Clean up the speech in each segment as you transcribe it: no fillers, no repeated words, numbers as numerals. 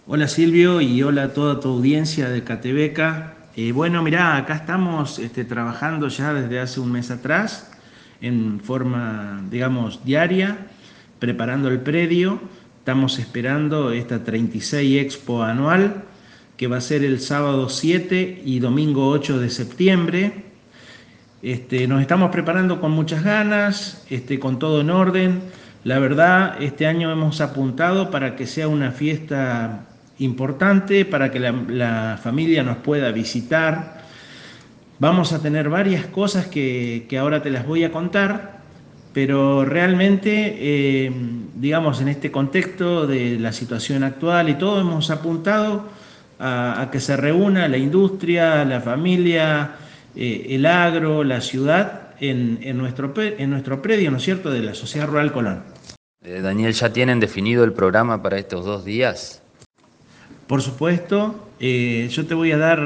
Hola Silvio y hola a toda tu audiencia de Catebeca. Bueno, mirá, acá estamos trabajando ya desde hace un mes atrás en forma, digamos, diaria, preparando el predio. Estamos esperando esta 36 Expo anual que va a ser el sábado 7 y domingo 8 de septiembre. Nos estamos preparando con muchas ganas, con todo en orden. La verdad, este año hemos apuntado para que sea una fiesta importante, para que la familia nos pueda visitar. Vamos a tener varias cosas que ahora te las voy a contar, pero realmente, digamos, en este contexto de la situación actual y todo, hemos apuntado a que se reúna la industria, la familia, el agro, la ciudad en nuestro predio, ¿no es cierto?, de la Sociedad Rural Colón. Daniel, ¿ya tienen definido el programa para estos 2 días? Por supuesto, yo te voy a dar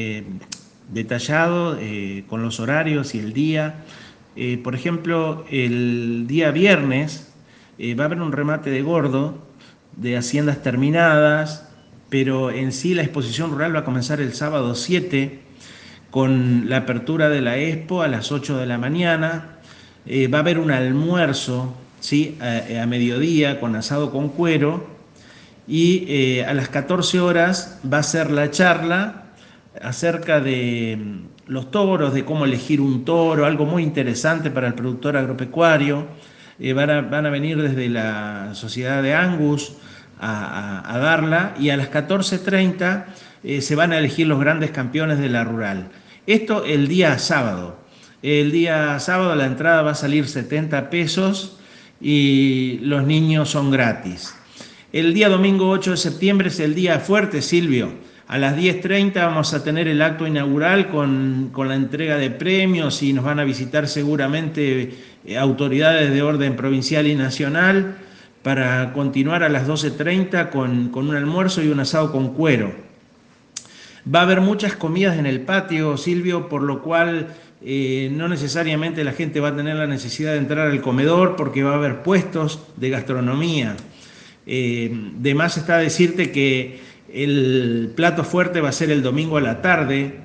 detallado con los horarios y el día. Por ejemplo, el día viernes va a haber un remate de gordo de haciendas terminadas, pero en sí la exposición rural va a comenzar el sábado 7 con la apertura de la expo a las 8 de la mañana. Va a haber un almuerzo, ¿sí?, a mediodía con asado con cuero y a las 14 horas va a ser la charla acerca de los toros, de cómo elegir un toro, algo muy interesante para el productor agropecuario. Van a venir desde la Sociedad de Angus a darla y a las 14:30 se van a elegir los grandes campeones de la rural. Esto el día sábado. El día sábado la entrada va a salir 70 pesos y los niños son gratis. El día domingo 8 de septiembre es el día fuerte, Silvio. A las 10:30 vamos a tener el acto inaugural con la entrega de premios y nos van a visitar seguramente autoridades de orden provincial y nacional para continuar a las 12:30 con un almuerzo y un asado con cuero. Va a haber muchas comidas en el patio, Silvio, por lo cual no necesariamente la gente va a tener la necesidad de entrar al comedor porque va a haber puestos de gastronomía. De más está decirte que el plato fuerte va a ser el domingo a la tarde,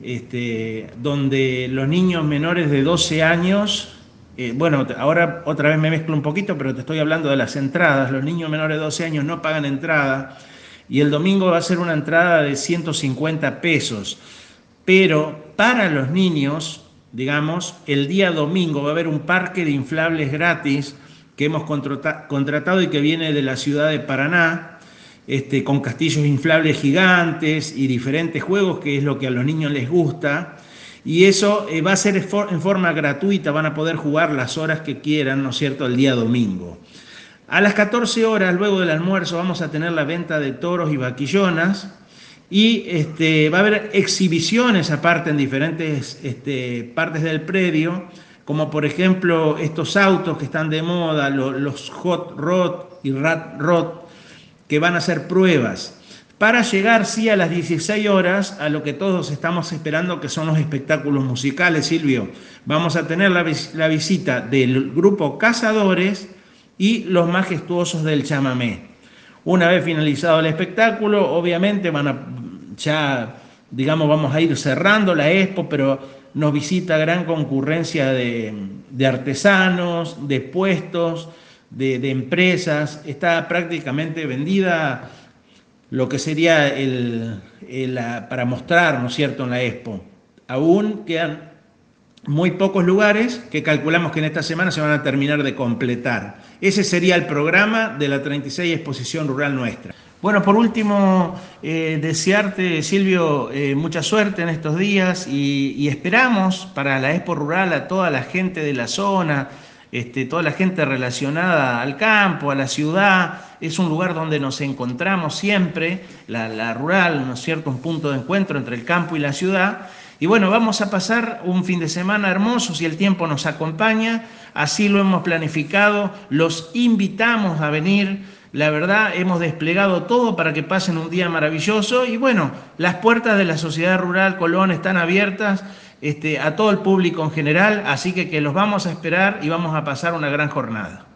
donde los niños menores de 12 años, bueno, ahora otra vez me mezclo un poquito, pero te estoy hablando de las entradas. Los niños menores de 12 años no pagan entrada y el domingo va a ser una entrada de 150 pesos. Pero para los niños, digamos, el día domingo va a haber un parque de inflables gratis que hemos contratado y que viene de la ciudad de Paraná, con castillos inflables gigantes y diferentes juegos, que es lo que a los niños les gusta. Y eso va a ser en forma gratuita, van a poder jugar las horas que quieran, ¿no es cierto?, el día domingo. A las 14 horas, luego del almuerzo, vamos a tener la venta de toros y vaquillonas. Y va a haber exhibiciones aparte en diferentes partes del predio, como por ejemplo estos autos que están de moda, los Hot Rod y Rat Rod, que van a hacer pruebas. Para llegar, sí, a las 16 horas, a lo que todos estamos esperando, que son los espectáculos musicales, Silvio. Vamos a tener la visita del grupo Cazadores y los majestuosos del chamamé. Una vez finalizado el espectáculo, obviamente ya, digamos, vamos a ir cerrando la expo, pero nos visita gran concurrencia de artesanos, de puestos, de empresas. Está prácticamente vendida lo que sería para mostrar, ¿no es cierto?, en la expo. Aún quedan muy pocos lugares que calculamos que en esta semana se van a terminar de completar. Ese sería el programa de la 36 Exposición Rural nuestra. Bueno, por último, desearte, Silvio, mucha suerte en estos días y esperamos para la Expo Rural a toda la gente de la zona, toda la gente relacionada al campo, a la ciudad. Es un lugar donde nos encontramos siempre, la rural, ¿no es cierto?, un punto de encuentro entre el campo y la ciudad. Y bueno, vamos a pasar un fin de semana hermoso si el tiempo nos acompaña, así lo hemos planificado, los invitamos a venir, la verdad hemos desplegado todo para que pasen un día maravilloso y bueno, las puertas de la Sociedad Rural Colón están abiertas a todo el público en general, así que los vamos a esperar y vamos a pasar una gran jornada.